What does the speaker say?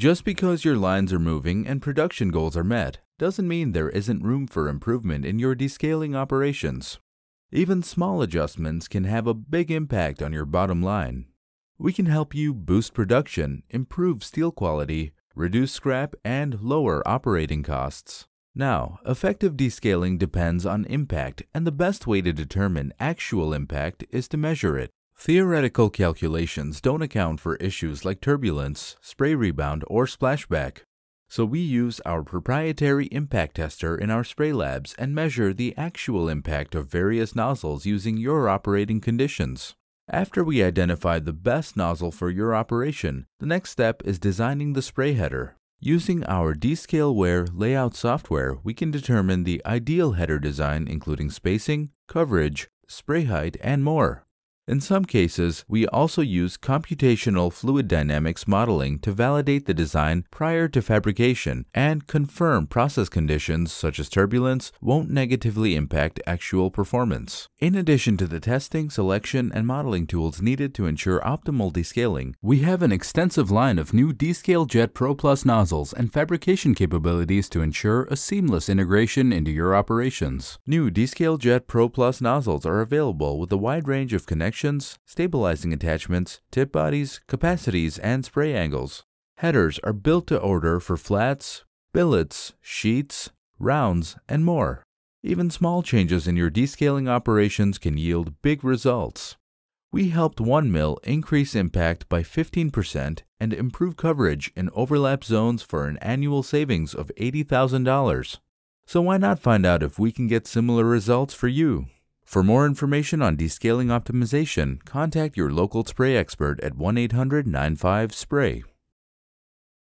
Just because your lines are moving and production goals are met doesn't mean there isn't room for improvement in your descaling operations. Even small adjustments can have a big impact on your bottom line. We can help you boost production, improve steel quality, reduce scrap, and lower operating costs. Now, effective descaling depends on impact, and the best way to determine actual impact is to measure it. Theoretical calculations don't account for issues like turbulence, spray rebound, or splashback. So we use our proprietary impact tester in our spray labs and measure the actual impact of various nozzles using your operating conditions. After we identify the best nozzle for your operation, the next step is designing the spray header. Using our DescaleWare layout software, we can determine the ideal header design including spacing, coverage, spray height, and more. In some cases, we also use computational fluid dynamics modeling to validate the design prior to fabrication and confirm process conditions such as turbulence won't negatively impact actual performance. In addition to the testing, selection, and modeling tools needed to ensure optimal descaling, we have an extensive line of new DescaleJet Pro Plus nozzles and fabrication capabilities to ensure a seamless integration into your operations. New DescaleJet Pro Plus nozzles are available with a wide range of connections, stabilizing attachments, tip bodies, capacities, and spray angles. Headers are built to order for flats, billets, sheets, rounds, and more. Even small changes in your descaling operations can yield big results. We helped one mill increase impact by 15% and improve coverage in overlap zones for an annual savings of $80,000. So why not find out if we can get similar results for you? For more information on descaling optimization, contact your local spray expert at 1-800-95-SPRAY.